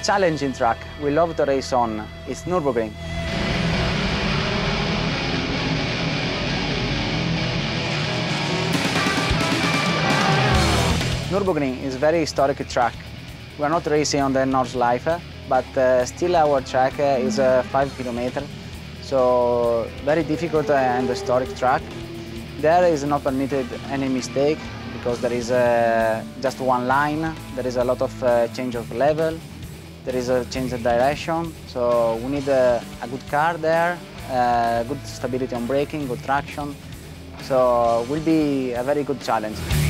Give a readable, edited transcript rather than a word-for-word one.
challenging track we love to race on. It's Nurburgring. Nurburgring is a very historic track. We are not racing on the Nordschleife, but still our track is 5 kilometers, so very difficult and historic track. There is not permitted any mistake because there is just one line, there is a lot of change of level, there is a change of direction, so we need a good car there, good stability on braking, good traction, so it will be a very good challenge.